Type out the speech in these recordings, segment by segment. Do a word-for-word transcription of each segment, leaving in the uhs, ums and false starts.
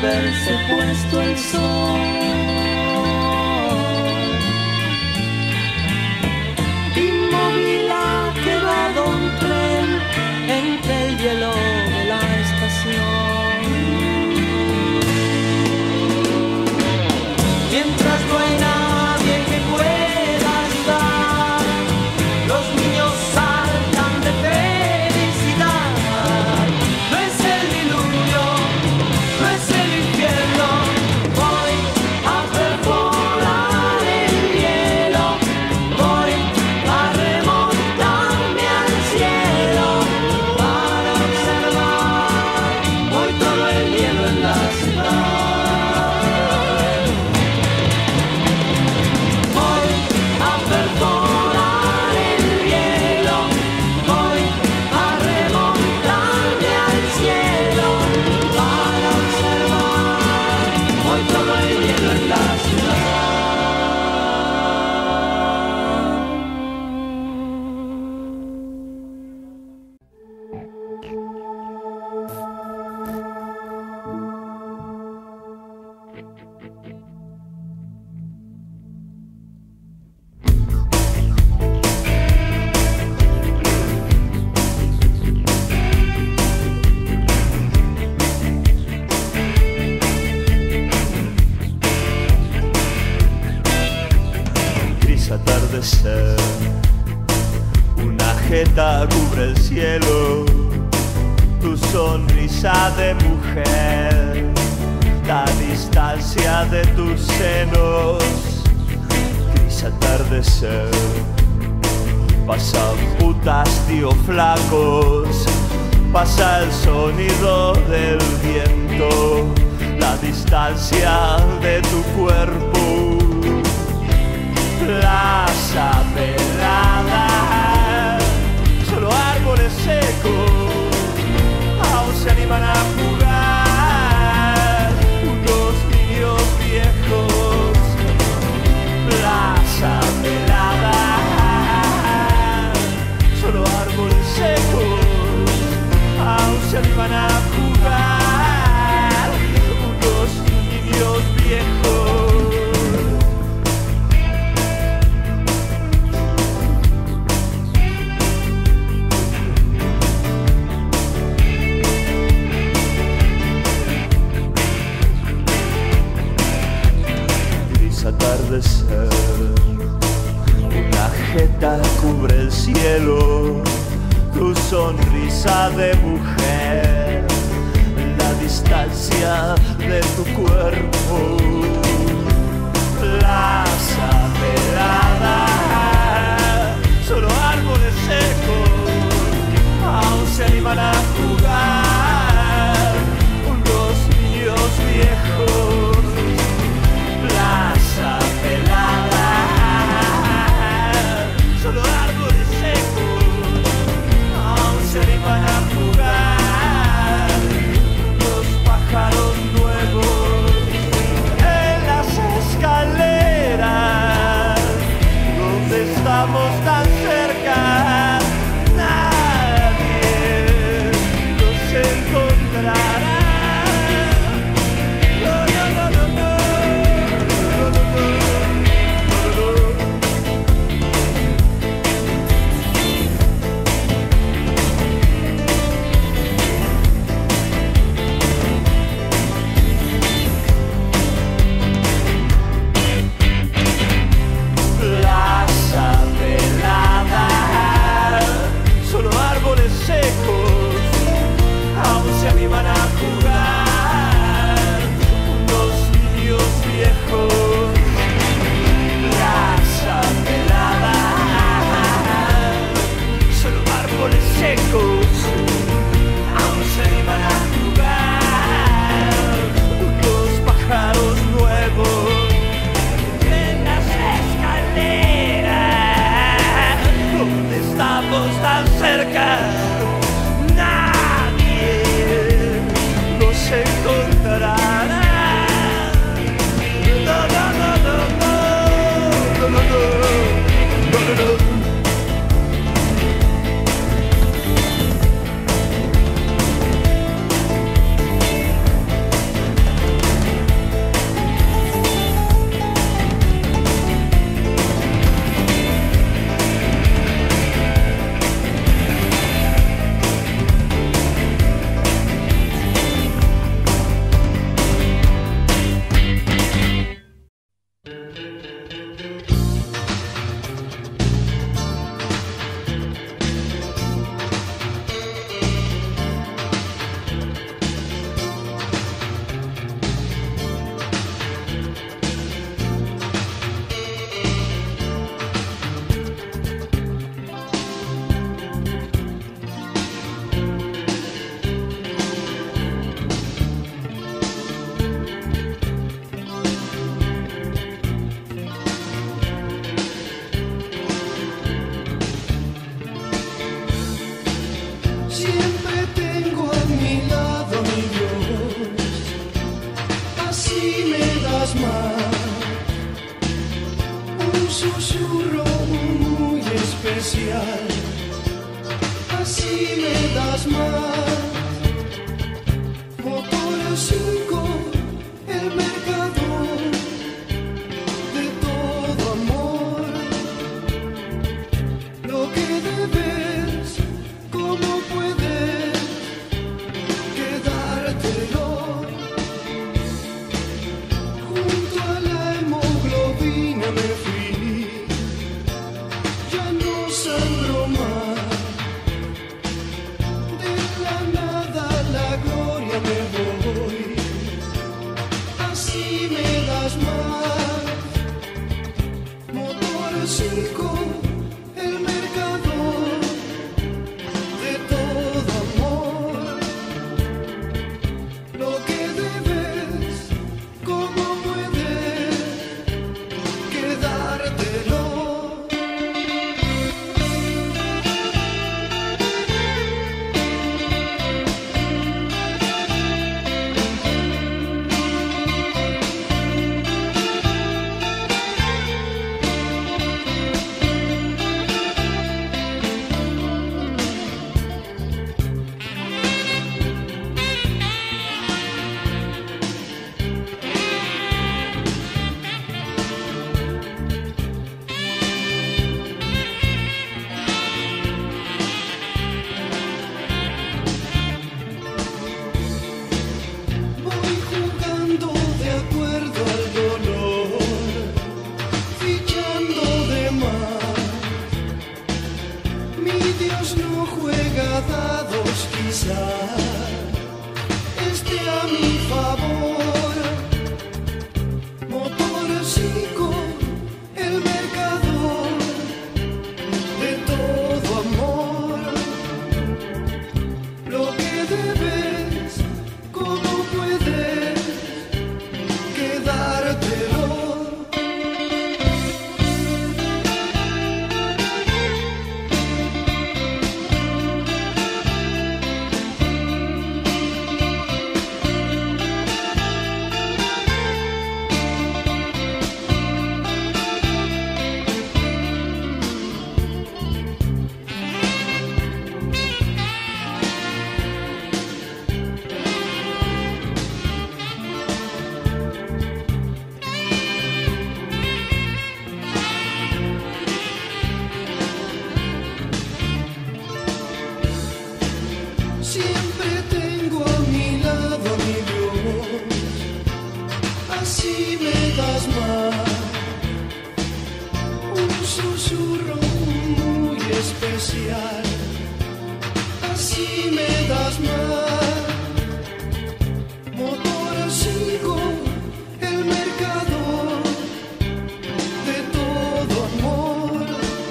haberse puesto el sol. Inmóvil ha quedado un tren entre el hielo de la estación. Mientras no hay nadie que pueda ayudar, los niños saltan de felicidad. No es el diluvio, no es el infierno, voy a perforar el hielo, voy a remontarme al cielo para observar hoy todo el hielo en la ciudad. Voy a perforar el hielo, voy a remontarme al cielo para observar hoy todo el hielo en la ciudad. Gris atardecer, una jeta cubre el cielo, tu sonrisa de mujer, la distancia de tus senos. Gris atardecer, pasan putas, tío flacos, pasa el sonido del viento, la distancia de tu cuerpo. Plaza pelada, solo árboles secos, aún se animan a jugar unos niños viejos. Plaza pelada, solo árboles secos, aún se animan a jugar unos niños viejos. Atardecer, una jeta cubre el cielo, tu sonrisa de mujer, la distancia de tu cuerpo. Plaza pelada, solo árboles secos, aún se animan a jugar unos niños viejos. Plaza pelada, solo árboles secos, aún se animan a jugar los pájaros nuevos. así me das más, un susurro muy especial, así me das más. Motor cinco, el mercador de todo amor, lo que debes, cómo puedes quedártelo. Junto a la hemoglobina me fui, ya no sangro más. De la nada a la gloria me voy, así me das más. Motor cinco, el mercador de todo amor, lo que debes, cómo puedes quedártelo. Voy jugando de acuerdo al dolor, fichando de más. Mi Dios no juega dados, quizás esté a mi favor. Motor cinco, el mercador de todo amor, lo que debes, cómo puedes quedártelo. Siempre tengo a mi lado a mi Dios, así me das más, un susurro muy especial, así me das más. Motor cinco, el mercador de todo amor,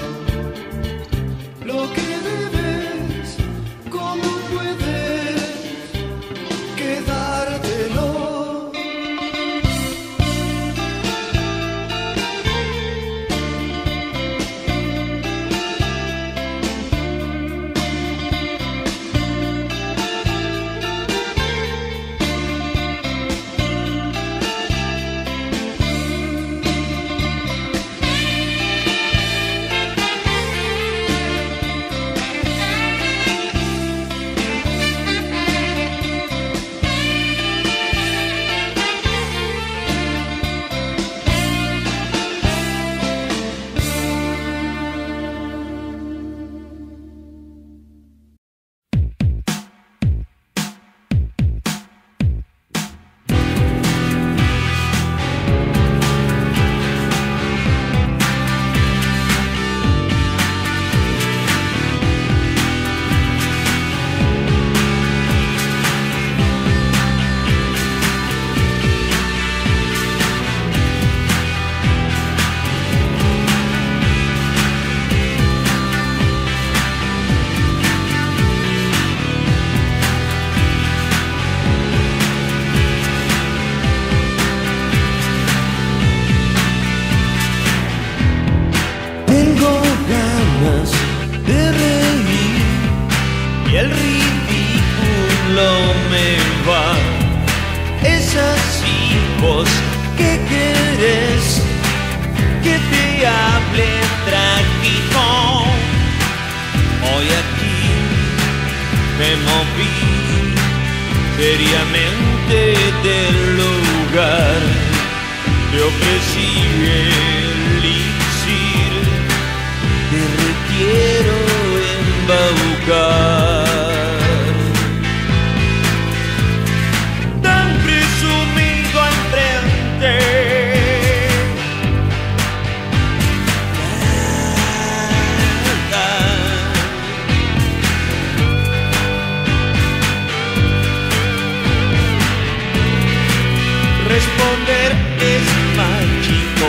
lo que debes, cómo puedes quedártelo. ofrecí el elixir que requiero embaucar. Tan presumido enfrente, responder es mágico.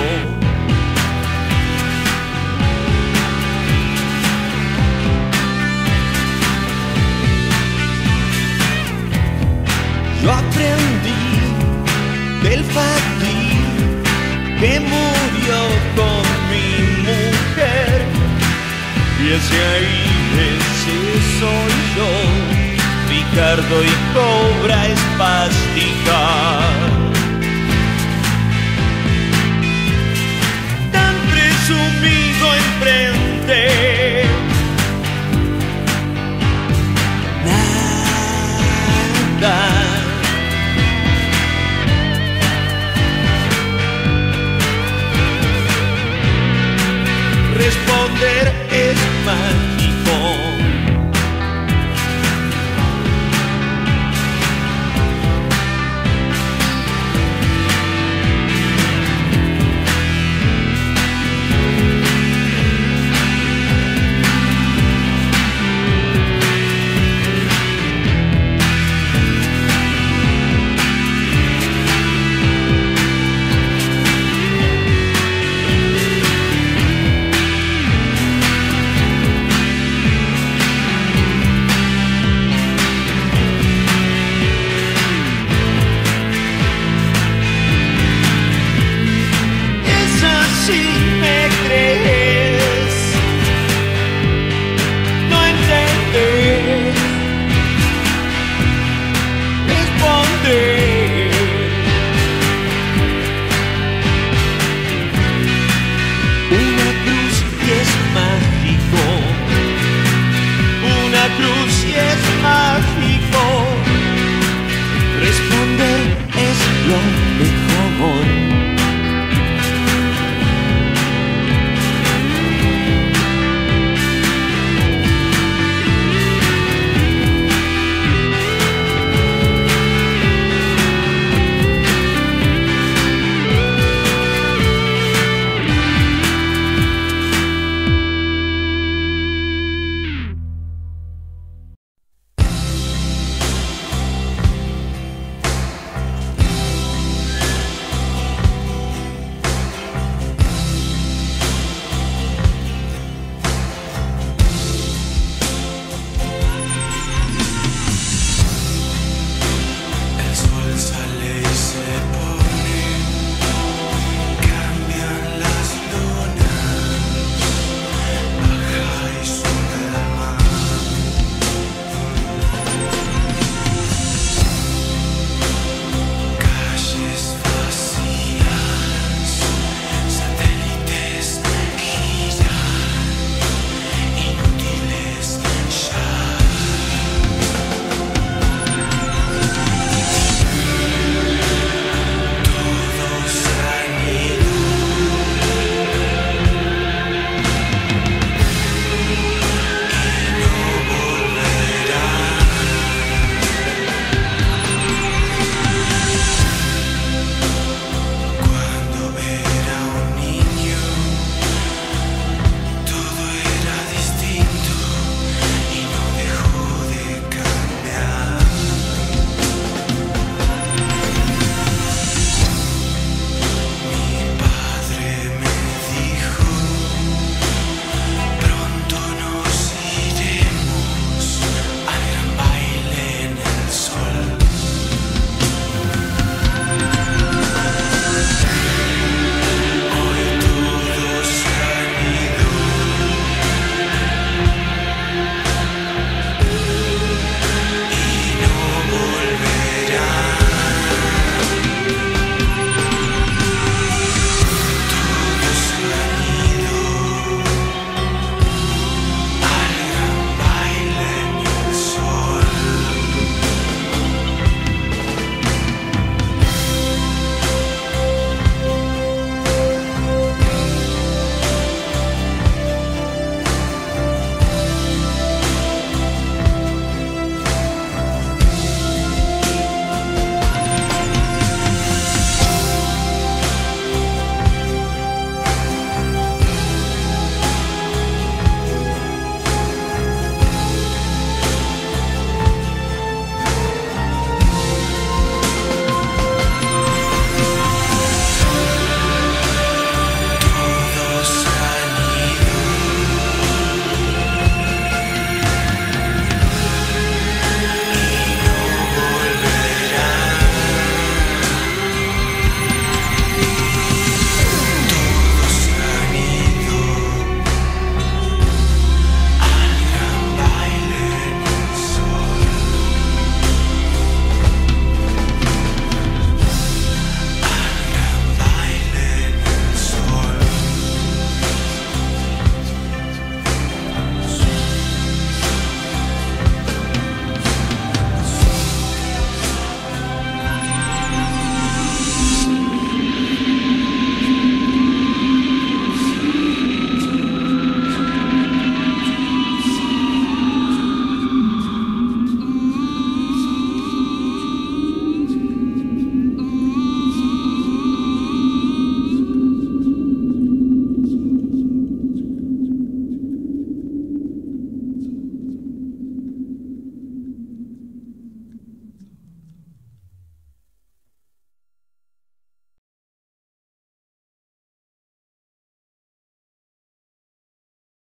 Yo aprendí del fakir que murió con mi mujer, y ese ahí, ese soy yo, Ricardo y Cobra Espástica. Sumido enfrente, nada. Responder es mágico. Si me crees, no entendés, responder. Una cruz y es mágico, una cruz y es mágico, responder es lo mejor.